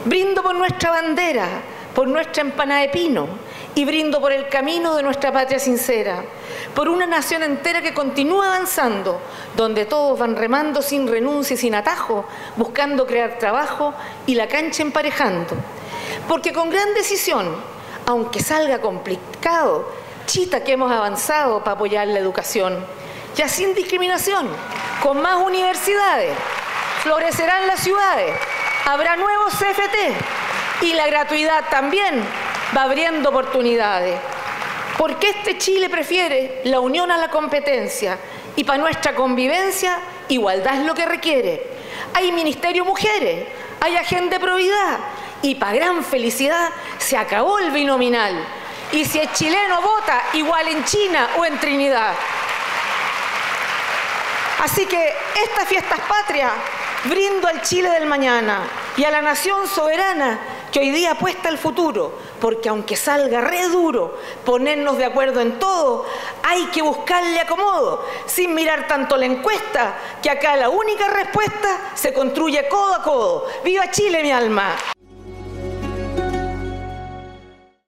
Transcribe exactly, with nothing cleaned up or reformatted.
Brindo por nuestra bandera, por nuestra empanada de pino, y brindo por el camino de nuestra patria sincera, por una nación entera que continúa avanzando, donde todos van remando sin renuncia y sin atajo, buscando crear trabajo y la cancha emparejando. Porque con gran decisión, aunque salga complicado, chita que hemos avanzado para apoyar la educación. Ya sin discriminación, con más universidades, florecerán las ciudades, habrá nuevos C F T y la gratuidad también va abriendo oportunidades. Porque este Chile prefiere la unión a la competencia y para nuestra convivencia igualdad es lo que requiere. Hay Ministerio Mujeres, hay Agenda de Probidad y para gran felicidad se acabó el binominal. Y si el chileno vota igual en China o en Trinidad. Así que estas fiestas patrias brindo al Chile del mañana y a la nación soberana que hoy día apuesta al futuro, porque aunque salga re duro ponernos de acuerdo en todo, hay que buscarle acomodo, sin mirar tanto la encuesta, que acá la única respuesta se construye codo a codo. ¡Viva Chile, mi alma!